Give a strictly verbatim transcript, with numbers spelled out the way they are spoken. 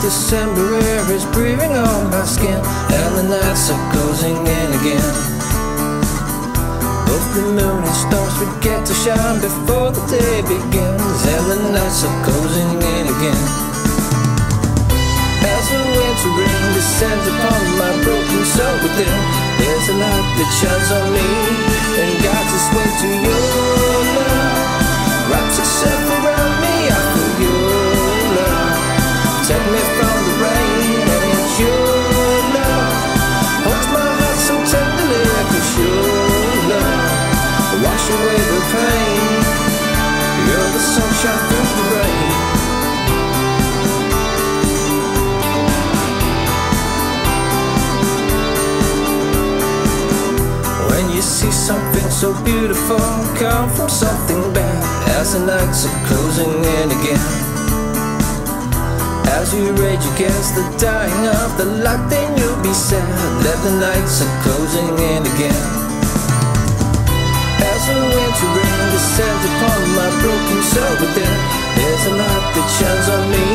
December air is breathing on my skin, and the nights are closing in again. Both the moon and stars forget to shine before the day begins, and the nights are closing in again. As the winter rain descends upon my broken soul within, there's a light that shines on me and guides its way to your love. Wraps itself around me, I feel your love. Take me from the rain, and it's your love. Holds my heart so tenderly, cause your love wash away the pain. You're the sunshine through the rain. When you see something so beautiful come from something bad, as the nights are closing in again, as you rage against the dying of the light, then you'll be sad that the nights are closing in again. As the winter rain descends upon my broken soul within, there's a light that shines on me